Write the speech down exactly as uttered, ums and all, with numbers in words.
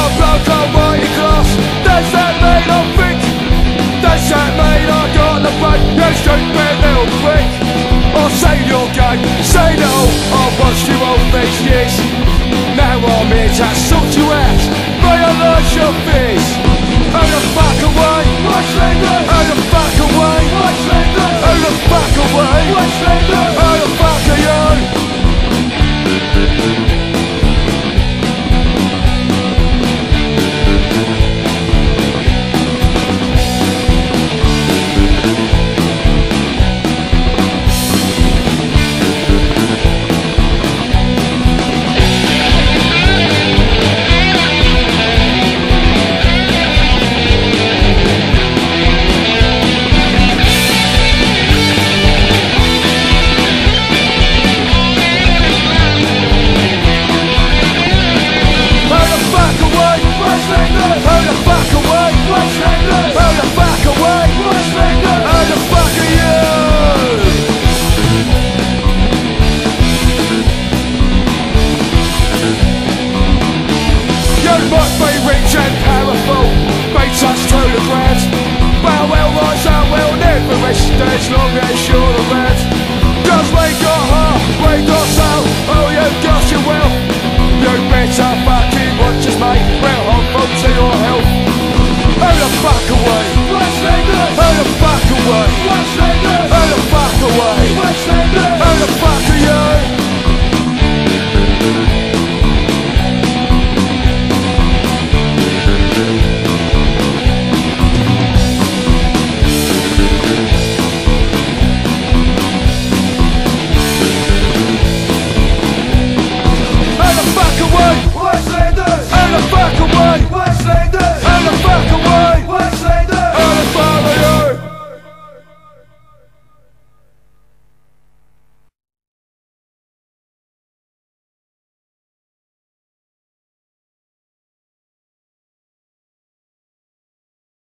bloke almighty class. Does that mean I think? Does that mean I got the brain? You stupid little prick. I say your game, say no. I've watched you all these years. Now I'm here to sort you out. Realise your fears. Who the fuck away? Wastelanders. Who the fuck away? Wastelanders. Who the fuck away? Wastelanders. Who the fuck are you? Touch to the ground. Well, well, rise up, we'll never rest as long as